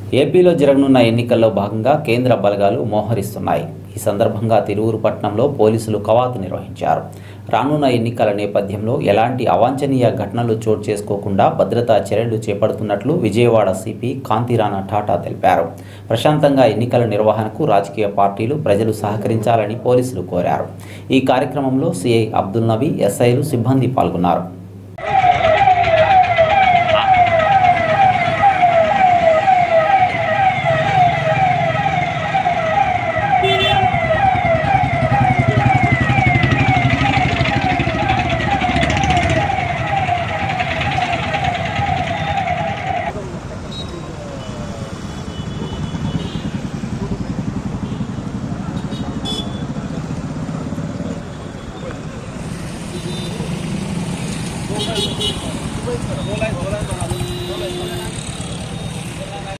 ఏపీలో జరగనున్న ఎన్నికల్లో భాగంగా కేంద్ర బలగాలు మోహరిస్తున్నాయి. ఈ సందర్భంగా తిరువురు పట్టణంలో పోలీసులు కవాతు నిర్వహించారు. రానున్న ఎన్నికల నేపథ్యంలో ఎలాంటి అవాంఛనీయ ఘటనలు చోటు చేసుకోకుండా భద్రతా చర్యలు చేపడుతున్నట్లు విజయవాడ సిపి కాంతిరాణా టాటా తెలిపారు. ప్రశాంతంగా ఎన్నికల నిర్వహణకు రాజకీయ పార్టీలు, ప్రజలు సహకరించాలని పోలీసులు కోరారు. ఈ కార్యక్రమంలో సిఐ అబ్దుల్ నబీ, ఎస్ఐలు, సిబ్బంది పాల్గొన్నారు.